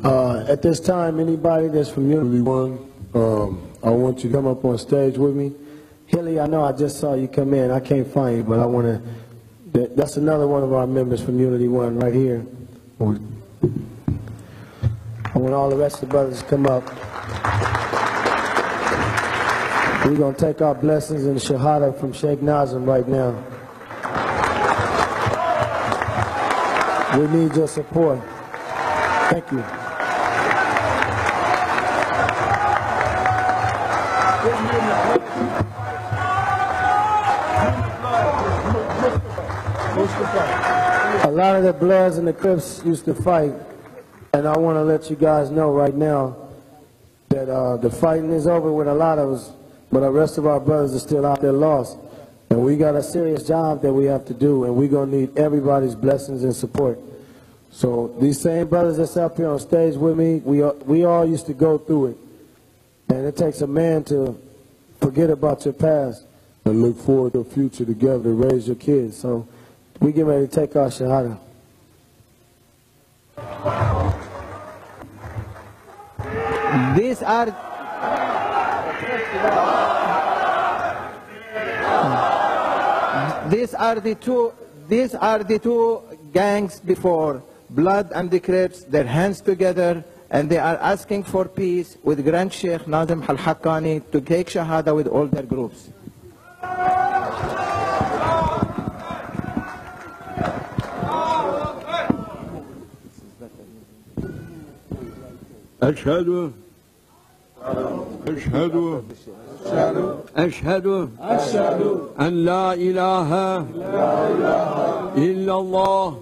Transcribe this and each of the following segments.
At this time, anybody that's from Unity One, I want you to come up on stage with me. Hilly, I know I just saw you come in. I can't find you, but I want to. That's another one of our members from Unity One right here. I want all the rest of the brothers to come up. We're going to take our blessings and shahada from Sheikh Nazim right now. We need your support. Thank you. A lot of the Bloods and the Crips used to fight, and I want to let you guys know right now that the fighting is over with a lot of us, but the rest of our brothers are still out there lost. And we got a serious job that we have to do, and we're going to need everybody's blessings and support. So these same brothers that's up here on stage with me, we all used to go through it. And it takes a man to forget about your past and look forward to a future together to raise your kids. So we get ready to take our shahada. These are the two gangs before, Blood and the Crips, their hands together, and they are asking for peace with Grand Sheikh Nazim Al-Haqqani to take shahada with all their groups. أشهد أن لا إله إلا الله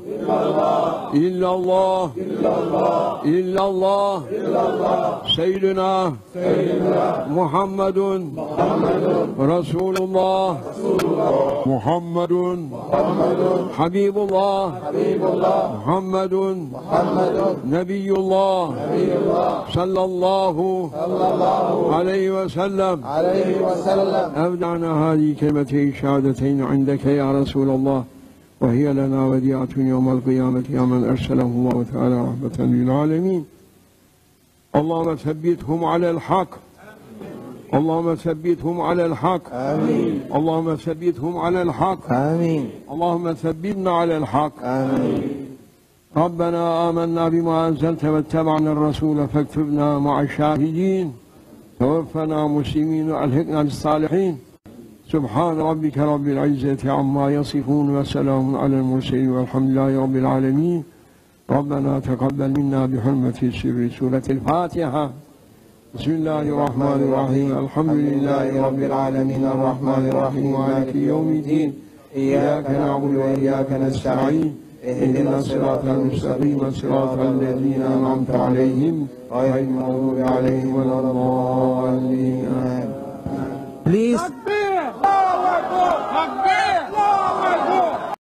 إلا الله سيدنا محمد رسول الله محمد حبيب الله محمد نبي الله صلى الله عليه وسلم أبدعنا هذه كلمتين شهادتين عندك يا رسول الله، وهي لنا وديعة يوم القيامة يا من أرسله الله تعالى رحمة للعالمين. اللهم ثبتهم على الحق، اللهم ثبتهم على الحق، آمين. اللهم ثبتهم على الحق، آمين. اللهم ثبتنا على الحق، آمين. ربنا آمنا بما أنزلت واتبعنا الرسول فاكتبنا مع الشاهدين، توفنا مسلمين والحقنا بالصالحين. سبحان ربك رب العزة عما يصفون وسلام على المرسلين والحمد لله رب العالمين. ربنا تقبل منا بحرمة سر سورة الفاتحة. بسم الله الرحمن الرحيم. الحمد لله رب العالمين الرحمن الرحيم مالك يوم الدين. إياك نعبد وإياك نستعين. اهدنا الصراط المستقيم صراط الذين أنعمت عليهم غير المغضوب عليهم ولا الضالين. Please